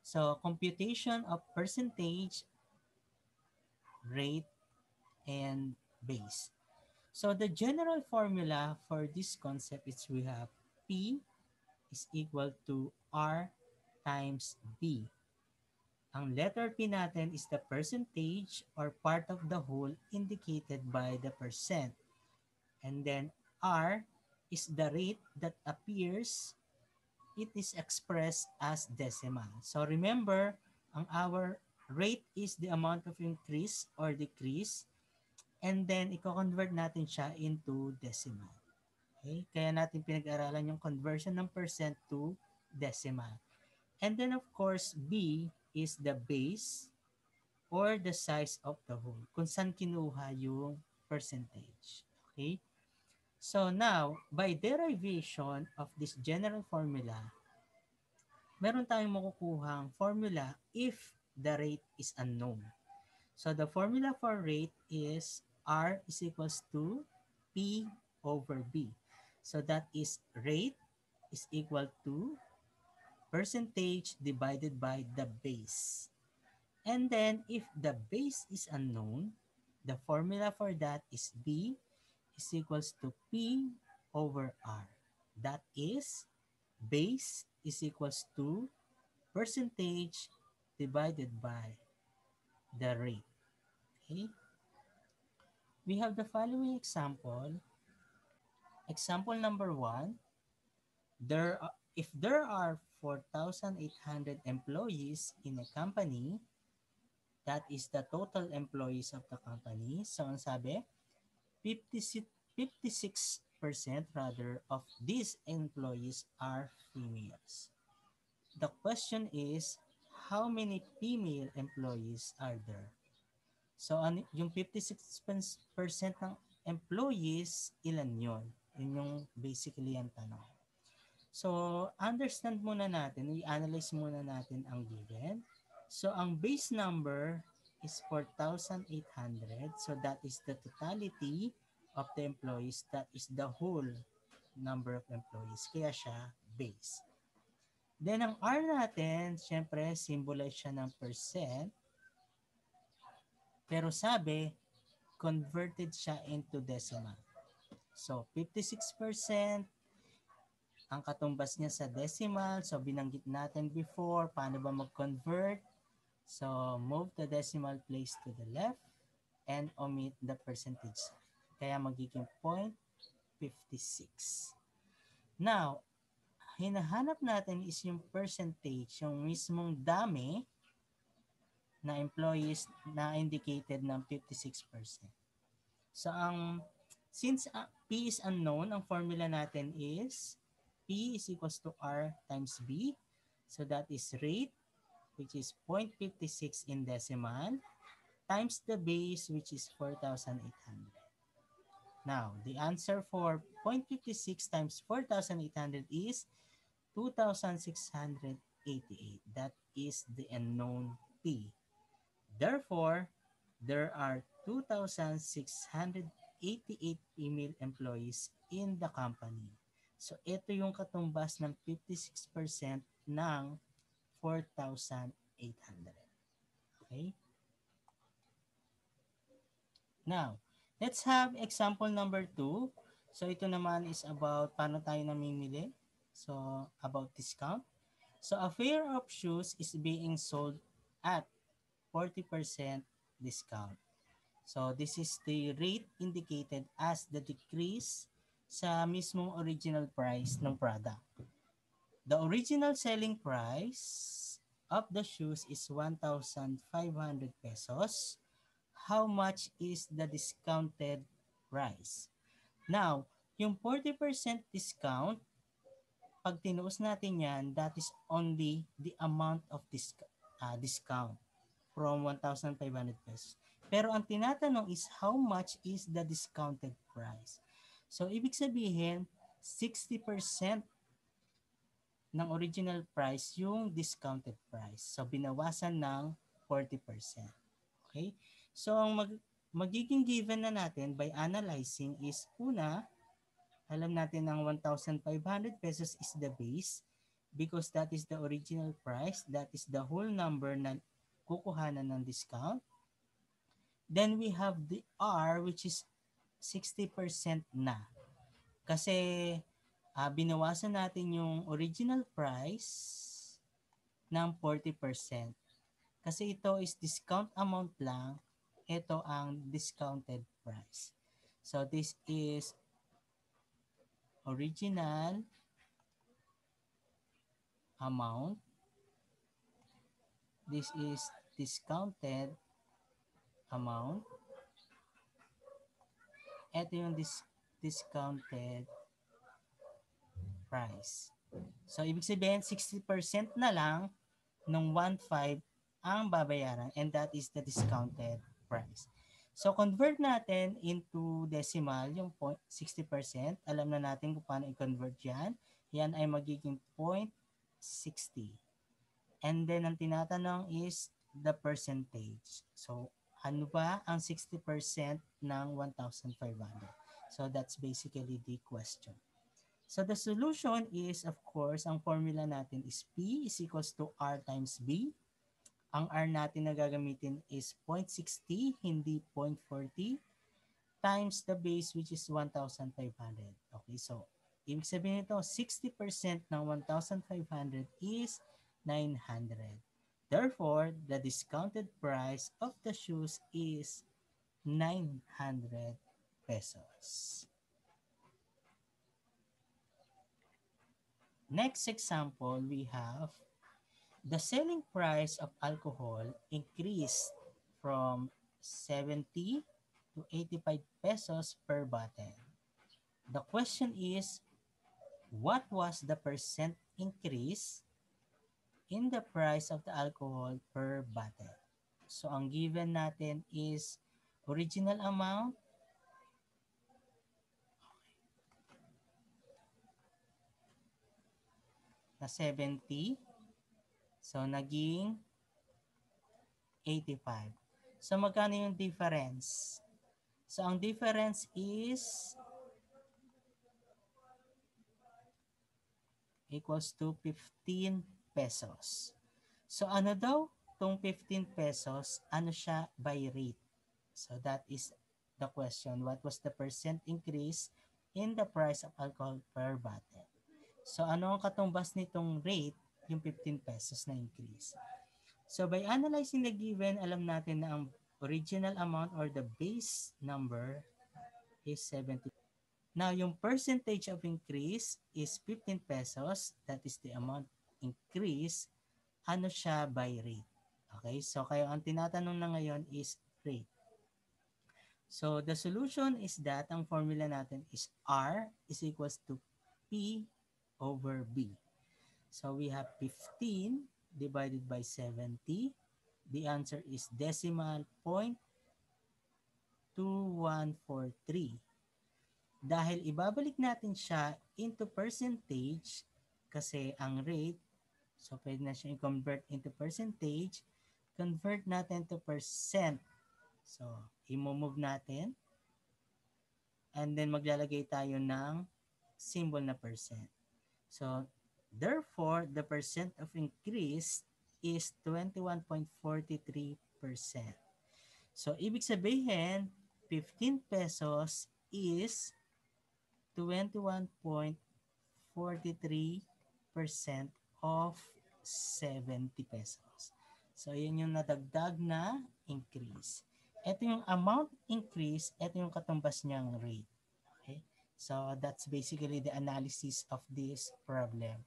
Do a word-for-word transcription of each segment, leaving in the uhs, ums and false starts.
So, computation of percentage, rate, and base. So, the general formula for this concept is we have P is equal to R times B. Ang letter P natin is the percentage or part of the whole indicated by the percent. And then R is the rate that appears, it is expressed as decimal. So remember, ang our rate is the amount of increase or decrease, and then i-convert natin siya into decimal. Okay? Kaya natin pinag-aralan yung conversion ng percent to decimal. And then of course, B is the base or the size of the whole, kung saan kinuha yung percentage. Okay? So now, by derivation of this general formula, meron tayong makukuhang formula if the rate is unknown. So the formula for rate is R is equals to P over B. So that is rate is equal to percentage divided by the base. And then if the base is unknown, the formula for that is B is equals to P over R. That is base is equals to percentage divided by the rate. Okay? We have the following example. Example number one, there are, if there are four thousand eight hundred employees in a company, that is the total employees of the company. So ang sabi, fifty-six percent rather of these employees are females. The question is, how many female employees are there? So yung fifty-six percent ng employees, ilan yon? Yun yung basically ang tanong. So understand muna natin, i-analyze muna natin ang given. So ang base number is four thousand eight hundred. So that is the totality of the employees. That is the whole number of employees. Kaya siya base. Then ang R natin, syempre symbolize siya ng percent. Pero sabi, converted siya into decimal. So fifty-six percent ang katumbas niya sa decimal. So binanggit natin before, paano ba mag-convert? So move the decimal place to the left and omit the percentage. Kaya magiging zero point five six. Now, hinahanap natin is yung percentage, yung mismong dami na employees na indicated ng fifty-six percent. So ang since uh, P is unknown, ang formula natin is P is equals to R times B. So that is rate, which is zero point five six in decimal, times the base, which is four thousand eight hundred. Now, the answer for zero point five six times four thousand eight hundred is two thousand six hundred eighty-eight. That is the unknown P. Therefore, there are two thousand six hundred eighty-eight female employees in the company. So, ito yung katumbas ng fifty-six percent ng four thousand eight hundred. Okay? Now, let's have example number two. So, ito naman is about paano tayo namimili. So, about discount. So, a pair of shoes is being sold at forty percent discount. So, this is the rate indicated as the decrease sa mismong original price ng product. The original selling price of the shoes is one thousand five hundred pesos. How much is the discounted price? Now, yung forty percent discount, pag tinuos natin yan, that is only the amount of disc- uh, discount from one thousand five hundred pesos. Pero ang tinatanong is how much is the discounted price? So, ibig sabihin, sixty percent ng original price yung discounted price. So, binawasan ng forty percent. Okay? So, ang mag- magiging given na natin by analyzing is una, alam natin ng one thousand five hundred pesos is the base. because that is the original price, that is the whole number na kukuhanan ng discount. Then we have the R, which is sixty percent na. Kasi uh, binawasan natin yung original price ng forty percent. Kasi ito is discount amount lang, ito ang discounted price. So this is original amount. This is discounted amount. Ito yung dis- discounted price. So, ibig sabihin, sixty percent na lang ng one point five ang babayaran, and that is the discounted price. So, convert natin into decimal yung sixty percent. Alam na natin kung paano i-convert yan. Yan ay magiging zero point six zero. And then, ang tinatanong is the percentage. So, ano ba ang sixty percent ng one thousand five hundred? So, that's basically the question. So, the solution is, of course, ang formula natin is P is equals to R times B. Ang R natin na gagamitin is zero point six zero, hindi zero point four zero, times the base, which is one thousand five hundred. Okay, so, ibig sabihin nito, sixty percent ng one thousand five hundred is nine hundred. Therefore, the discounted price of the shoes is nine hundred pesos. Next example, we have the selling price of alcohol increased from seventy to eighty-five pesos per bottle. The question is, what was the percent increase in the price of the alcohol per bottle? So, ang given natin is original amount, na seventy. So, naging eighty-five. So, magkano yung difference? So, ang difference is equals to fifteen pesos. So, ano daw itong fifteen pesos? Ano siya by rate? So, that is the question. What was the percent increase in the price of alcohol per bottle? So, ano ang katumbas nitong rate? Yung fifteen pesos na increase. So, by analyzing the given, alam natin na ang original amount or the base number is seventy. Now, yung percentage of increase is fifteen pesos. That is the amount increase. Ano siya by rate? Okay, so kaya ang tinatanong na ngayon is rate. So, the solution is that ang formula natin is R is equals to P over B. So, we have fifteen divided by seventy. The answer is decimal zero point two one four three. Dahil ibabalik natin siya into percentage kasi ang rate, so pwede na siya i-convert into percentage, convert natin to percent. So, i-move natin and then maglalagay tayo ng symbol na percent. So, therefore, the percent of increase is twenty-one point four three percent. So, ibig sabihin, fifteen pesos is twenty-one point four three percent of seventy pesos. So, yun yung nadagdag na increase. Ito yung amount increase, ito yung katumbas niyang rate. Okay? So, that's basically the analysis of this problem.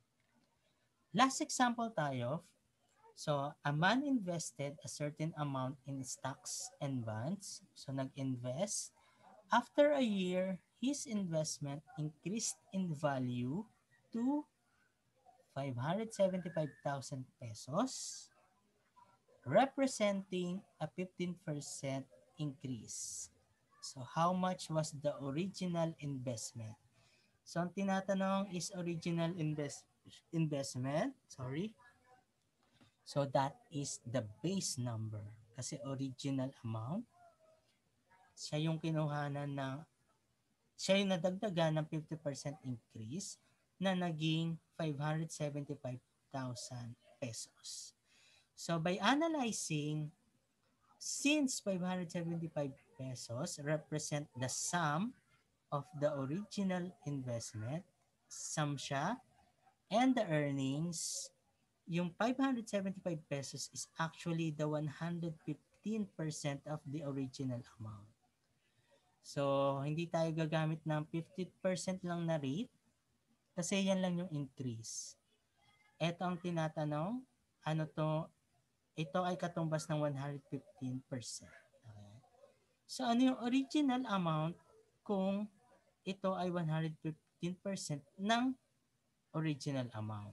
Last example tayo. So, a man invested a certain amount in stocks and bonds. So, nag-invest. After a year, his investment increased in value to five hundred seventy-five thousand pesos, representing a fifteen percent increase. So, how much was the original investment? So, ang tinatanong is original invest investment. Sorry. So, that is the base number. Kasi original amount, siya yung kinuhanan ng, siya yung nadagdagan ng fifty percent increase na naging five hundred seventy-five thousand pesos. So by analyzing, since five hundred seventy-five pesos represent the sum of the original investment, sum siya, and the earnings, yung five hundred seventy-five pesos is actually the one hundred fifteen percent of the original amount. So, hindi tayo gagamit ng fifty percent lang na rate kasi yan lang yung increase. Ito ang tinatanong, ano to, ito ay katumbas ng one hundred fifteen percent. Okay. So, ano yung original amount kung ito ay one hundred fifteen percent ng original amount?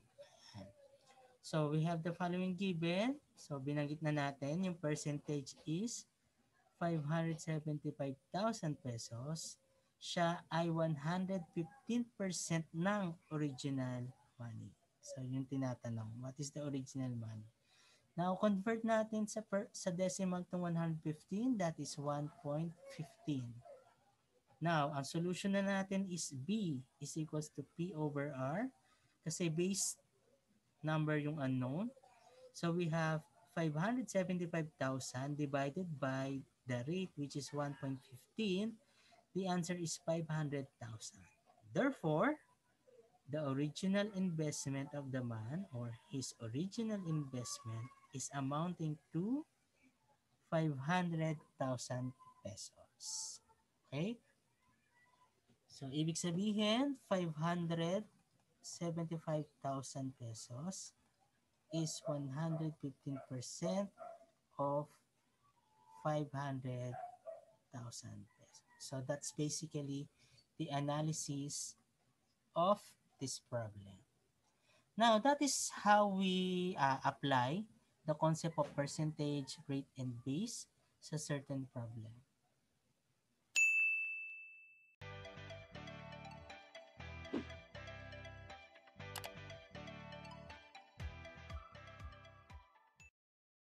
So, we have the following given. So, binanggit na natin, yung percentage is five hundred seventy-five thousand pesos. Siya ay one hundred fifteen percent ng original money. So, yung tinatanong, what is the original money? Now, convert natin sa, per, sa decimal to one hundred fifteen, that is one point one five. Now, ang solution na natin is B is equals to P over R kasi base number yung unknown. So we have five hundred seventy-five thousand divided by the rate which is one point one five. The answer is five hundred thousand. Therefore, the original investment of the man or his original investment is amounting to five hundred thousand pesos. Okay? So, ibig sabihin, five hundred seventy-five thousand pesos is one hundred fifteen percent of five hundred thousand pesos. So that's basically the analysis of this problem. Now, that is how we uh, apply the concept of percentage, rate, and base sa certain problem.